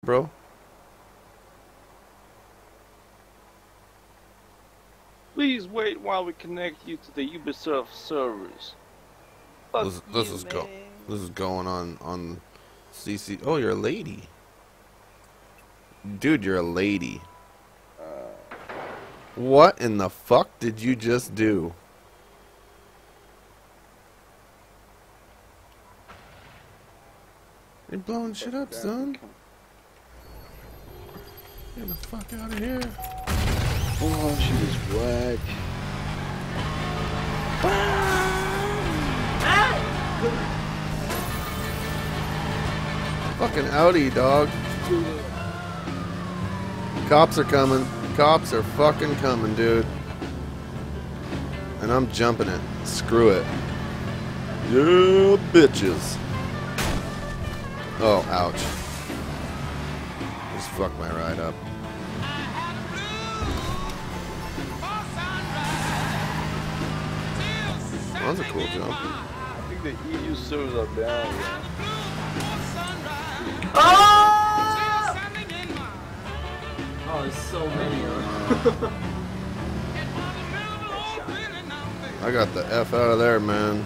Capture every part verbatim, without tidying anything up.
bro? Please wait while we connect you to the Ubisoft servers. Fuck This, this you, is man. go. This is going on on C C. Oh, you're a lady, dude. You're a lady. Uh, What in the fuck did you just do? You're blowing shit up, son. Get the fuck out of here. Oh, she was whack. Fucking Audi, dog. Cops are coming. Cops are fucking coming, dude. And I'm jumping it. Screw it. Yeah, bitches. Oh, ouch. Just fucked my ride up. That was a cool jump. I think the E U servers are down, man. Oh! Oh, there's so many of them. I got the F out of there, man.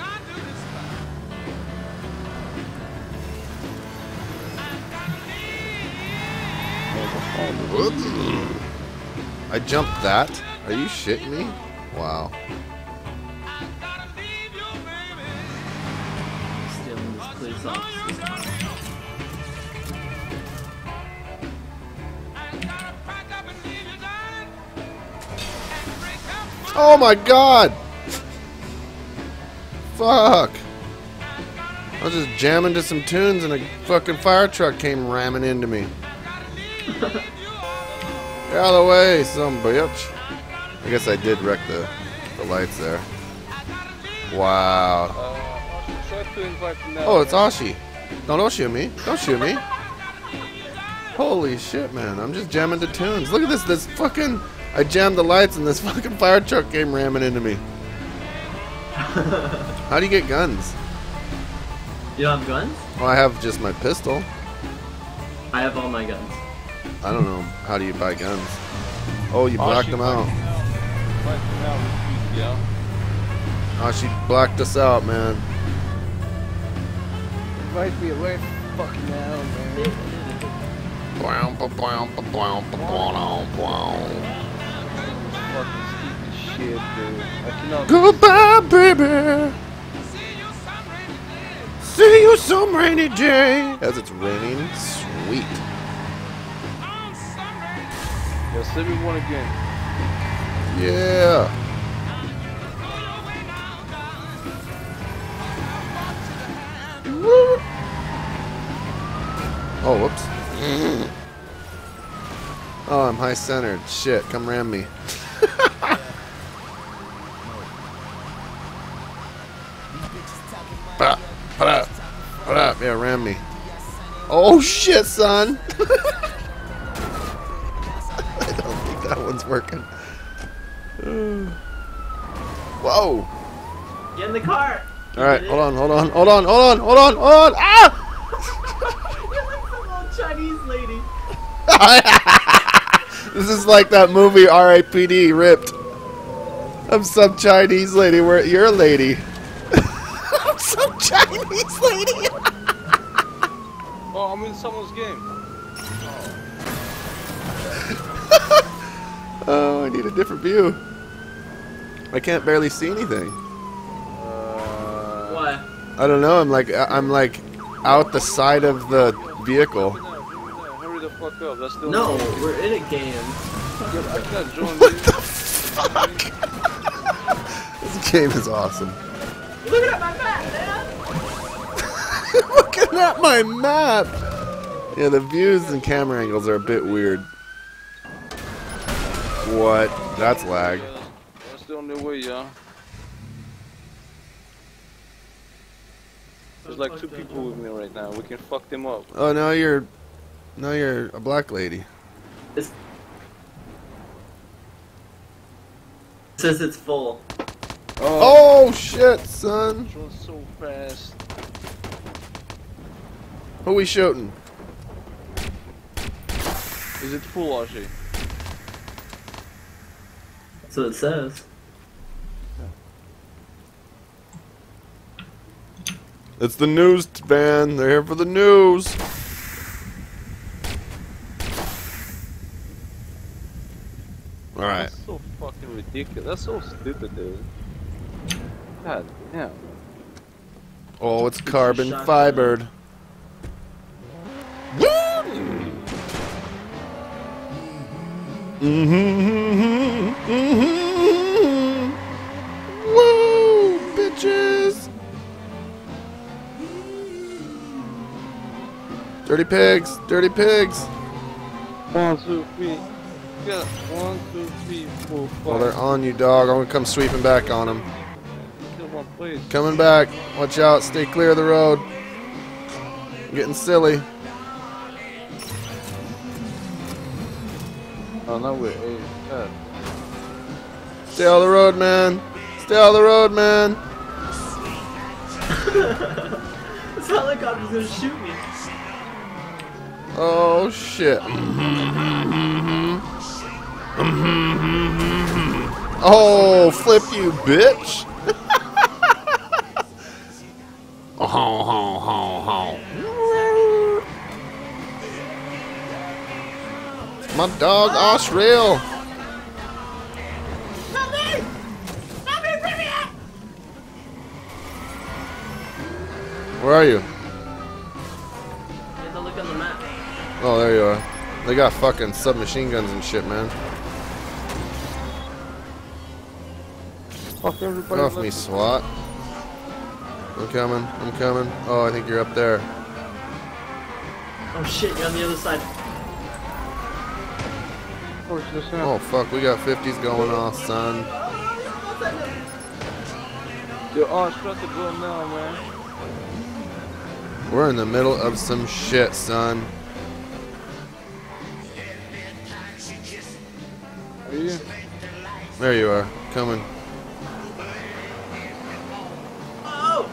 I jumped that? Are you shitting me? Wow. Stealing this police officer's car. Oh my god! Fuck! I was just jamming to some tunes and a fucking fire truck came ramming into me. Get out of the way, some bitch. I guess I did wreck the, the lights there. Wow. Uh, try to invite them now, Oh, it's man. Ashi. No, don't shoot me. Don't shoot me. Holy shit, man. I'm just jamming to tunes. Look at this. This fucking... I jammed the lights and this fucking fire truck came ramming into me. How do you get guns? You don't have guns? Well, I have just my pistol. I have all my guns. I don't know. How do you buy guns? Oh, you blacked them out. Blacked them out with you, yeah. Oh, she blacked us out, man. Invite me away. Fuck now, man. Fucking stupid shit, dude. I cannot. Goodbye, baby. See you some rainy day. As it's raining, sweet. Yes, everyone again. Yeah. Woo. Oh, whoops. Oh, I'm high centered. Shit, come ram me. Ba, ba, ba, yeah, ram me. Oh shit, son. I don't think that one's working. Whoa. Get in the car! All right, hold on, hold on, hold on, hold on, hold on, hold on. Ah! You're like some old Chinese lady. This is like that movie R I P D Ripped. I'm some Chinese lady. Where you're a lady. I'm some Chinese lady. Oh, I'm in someone's game. Oh, I need a different view. I can't barely see anything. Uh, What? I don't know. I'm like I'm like out the side of the vehicle. no, no, hurry the fuck up. That's still No, we're in a game. I can't join What this. the fuck? This game is awesome. Look at my map, man! Looking at my map. Yeah, the views and camera angles are a bit weird. What? That's lag. That's still on their way, y'all. There's like two people with me right now. We can fuck them up. Oh, now you're, now you're a black lady. It says it's full. Oh shit, son! Drone so fast. Who we shooting? Is it full, Archie? That's what it says. It's the news van. They're here for the news. All right. That's so fucking ridiculous. That's so stupid, dude. God damn. Oh, it's carbon fibered. Mm-hmm, mm-hmm. Woo, bitches. Dirty pigs, dirty pigs. One, two, three. Yeah, one, two, three, four, five. Well, they're on you, dog. I'm gonna come sweeping back on them. Kill one, please. Coming back. Watch out. Stay clear of the road. I'm getting silly. Oh, no, we're eight. God. Stay on the road, man. Stay on the road, man. It's not like I'm just gonna shoot me. Oh, shit. Oh, flip you, bitch. Oh, ho, ho, ho. My dog, Osrail. Where are you? You have to look on the map. Oh, there you are. They got fucking submachine guns and shit, man. Fuck everybody. Get off me, SWAT. I'm coming. I'm coming. Oh, I think you're up there. Oh shit, you're on the other side. Oh, fuck. We got fifties going off, son. Yo, oh, shut the door now, man. We're in the middle of some shit, son. Are you? There you are. Coming. Oh!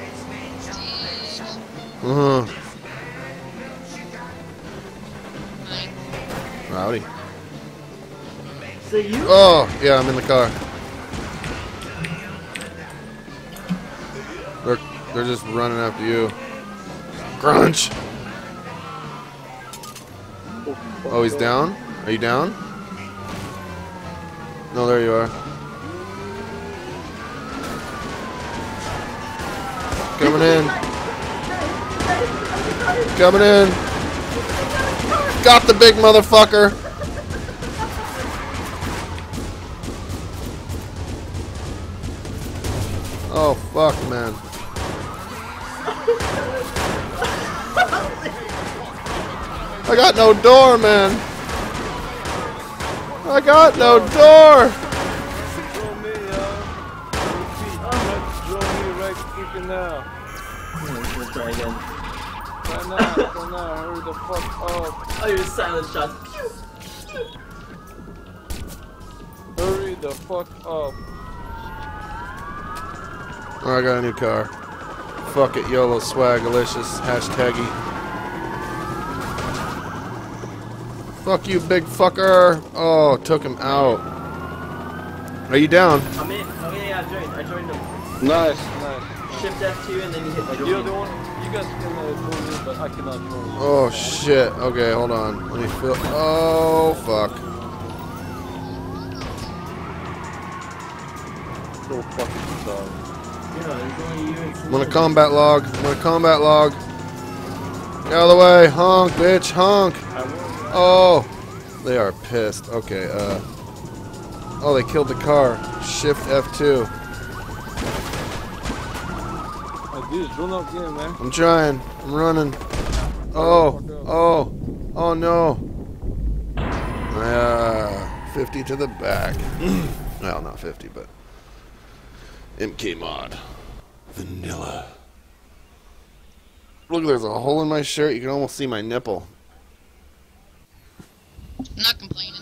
Uh-huh. Rowdy. Say you? Oh, yeah, I'm in the car. They're, they're just running after you. Crunch! Oh, he's down? Are you down? No, there you are. Coming in. Coming in. Got the big motherfucker. Oh, fuck, man. I got no door, man. I got no door. Draw me, yo. Draw me right freaking now. Let's try again. Right now, right now, hurry the fuck up. Oh, you're silent shots. Pew! Hurry the fuck up. Oh, I got a new car. Fuck it, YOLO swagalicious. Hashtaggy. Fuck you, big fucker. Oh, took him out. Are you down? I'm in. Oh yeah, yeah, I joined. I joined them. Nice, nice. Shift F two and then you hit the You're the one. You guys can uh, join me, but I cannot join you. Oh, shit. Okay, hold on. Let me feel. Oh, fuck. So fucking sorry. You know, there's only you and I'm gonna combat log. I'm gonna combat log. Get out of the way. Honk, bitch. Honk. I will. Oh, they are pissed. Okay, uh. Oh, they killed the car. Shift F two. Oh, dude, run up here, man. I'm trying. I'm running. Oh, oh, oh no. Uh, fifty to the back. Well, not fifty, but. M K mod. Vanilla. Look, there's a hole in my shirt. You can almost see my nipple. I'm not complaining.